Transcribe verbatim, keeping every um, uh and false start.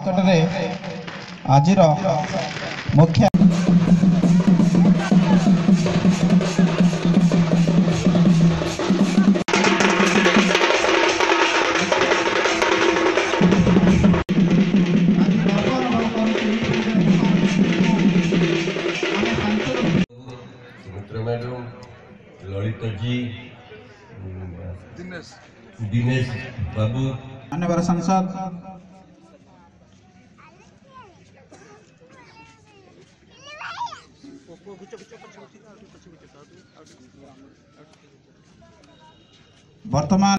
ନିକଟରେ ଆଜିର ମୁଖ୍ୟ ललिता जी दिनेश दिनेश बाबू माननीय सांसद वर्तमान